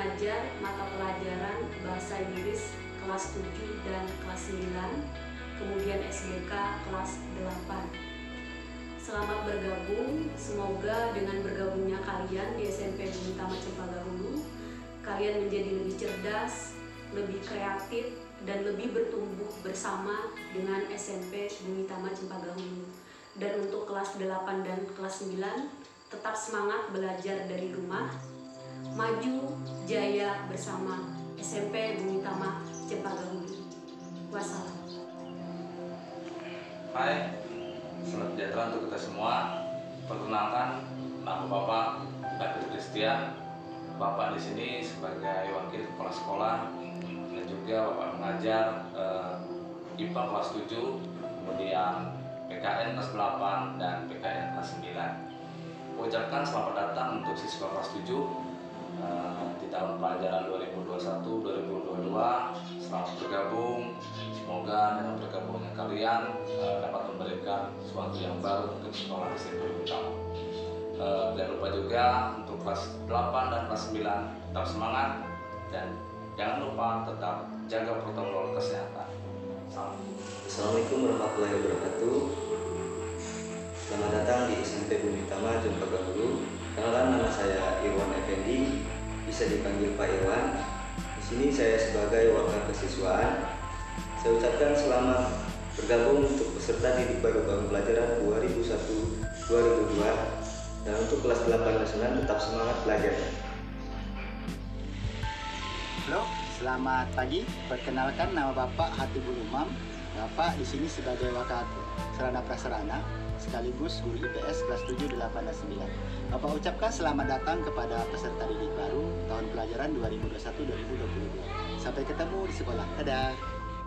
mengajar mata pelajaran Bahasa Inggris kelas 7 dan kelas 9, kemudian SBK kelas 8. Selamat bergabung, semoga dengan bergabungnya kalian di SMP Bumi Tama Cempaka Hulu, kalian menjadi lebih cerdas, lebih kreatif, dan lebih bertumbuh bersama dengan SMP Bumi Tama Cempaka Hulu. Dan untuk kelas 8 dan kelas 9, tetap semangat belajar dari rumah, maju jaya bersama SMP Bumi Tama Cempaka Hulu. Wassalam. Hai, selamat sejahtera untuk kita semua. Perkenalkan, nama Bapak David Christian. Bapak di sini sebagai wakil kepala sekolah dan juga Bapak mengajar IPA kelas 7, kemudian PKN kelas 8 dan PKN kelas 9. Ucapkan selamat datang untuk siswa kelas 7 di tahun pelajaran 2021-2022. Selamat bergabung. Semoga dengan bergabungnya kalian dapat memberikan sesuatu yang baru untuk sekolah SMP Bumi Tama. Jangan lupa juga untuk kelas 8 dan kelas 9 tetap semangat dan jangan lupa tetap jaga protokol kesehatan. Salam. Assalamualaikum warahmatullahi wabarakatuh. Selamat datang di SMP Bumi Tama Cempaka Hulu. Kenalkan, nama saya Irwan Effendi, bisa dipanggil Pak Irwan. Di sini saya sebagai wakil kesiswaan. Saya ucapkan selamat bergabung untuk peserta didik baru tahun pelajaran 2001-2002, dan untuk kelas 8 dan 9 tetap semangat belajarnya. Halo, selamat pagi. Perkenalkan, nama Bapak Hatibul Umam. Bapak di sini sebagai wakil sarana prasarana sekaligus guru IPS kelas 7, 8, dan 9. Bapak ucapkan selamat datang kepada peserta didik baru tahun pelajaran 2021-2022. Sampai ketemu di sekolah. Dadah.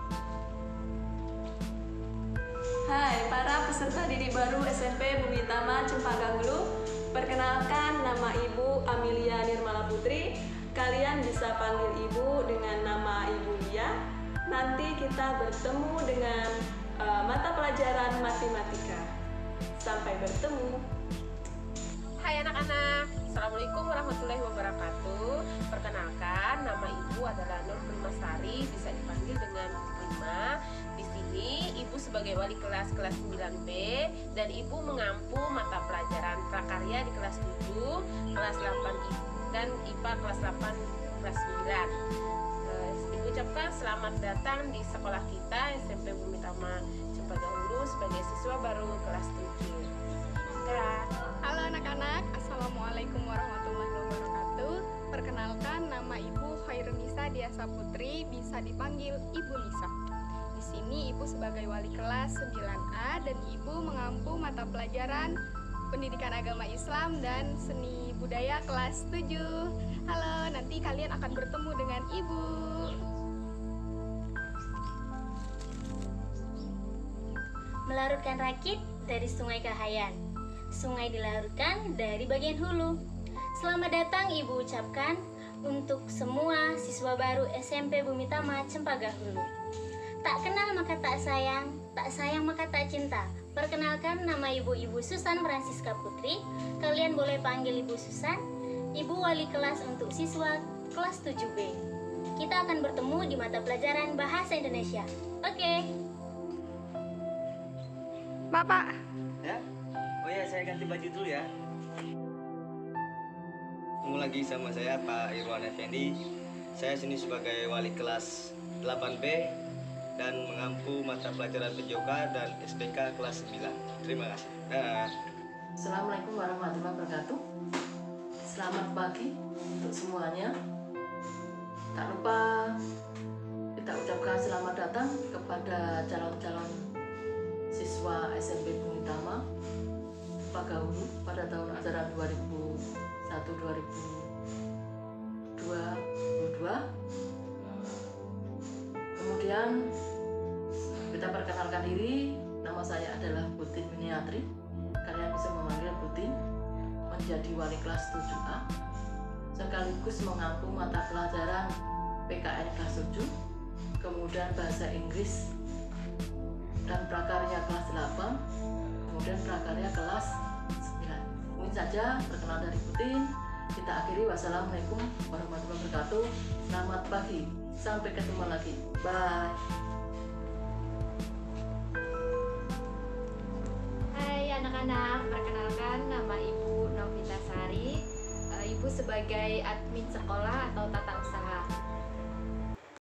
Hai para peserta didik baru SMP Bumi Tama Cempaka Hulu. Perkenalkan, nama Ibu Amelia Nirmala Putri. Kalian bisa panggil Ibu dengan nama Ibu Lia. Nanti kita bertemu dengan mata pelajaran matematika. Sampai bertemu. Hai anak-anak, Assalamualaikum warahmatullahi wabarakatuh. Perkenalkan, nama Ibu adalah Nur Primasari, bisa dipanggil dengan Prima. Di sini Ibu sebagai wali kelas 9B dan Ibu mengampu mata pelajaran prakarya di kelas 7, kelas 8 dan IPA kelas 8, kelas 9. Ibu ucapkan selamat datang di sekolah kita SMP Bumi Tama Cempaka Hulu sebagai siswa baru kelas 7. Halo anak-anak, Assalamualaikum warahmatullahi wabarakatuh. Perkenalkan, nama Ibu Khairunisa Diasa Putri, bisa dipanggil Ibu Nisa. Di sini Ibu sebagai wali kelas 9A dan Ibu mengampu mata pelajaran Pendidikan Agama Islam dan Seni Budaya kelas 7. Halo, nanti kalian akan bertemu dengan Ibu. Melarutkan rakit dari Sungai Kahayan. Sungai dilarutkan dari bagian hulu. Selamat datang Ibu ucapkan untuk semua siswa baru SMP Bumi Tama Cempaka Hulu. Tak kenal maka tak sayang maka tak cinta. Perkenalkan, nama Ibu Susan Francisca Putri. Kalian boleh panggil Ibu Susan. Ibu wali kelas untuk siswa kelas 7B. Kita akan bertemu di mata pelajaran Bahasa Indonesia. Oke. Bapak. Ya? Oh ya, saya ganti baju dulu ya. Ketemu lagi sama saya Pak Irwan Effendi. Saya sini sebagai wali kelas 8B dan mengampu mata pelajaran PJOK dan SPK kelas 9. Terima kasih. Assalamualaikum warahmatullahi wabarakatuh. Selamat pagi untuk semuanya. Tak lupa kita ucapkan selamat datang kepada calon-calon siswa SMP Bumi Tama Cempaka Hulu pada tahun ajaran 2001-2022. Kemudian kita perkenalkan diri, nama saya adalah Putin Miniatri. Kalian bisa memanggil Putin, menjadi wali kelas 7A, sekaligus mengampu mata pelajaran PKN kelas 7, kemudian bahasa Inggris dan prakarya kelas 8, kemudian prakarya kelas 9. Mungkin saja perkenalan dari Putin. Kita akhiri, wassalamualaikum warahmatullahi wabarakatuh. Selamat pagi, sampai ketemu lagi. Bye. Hai anak-anak, perkenalkan nama Ibu Novita Sari. Ibu sebagai admin sekolah atau tata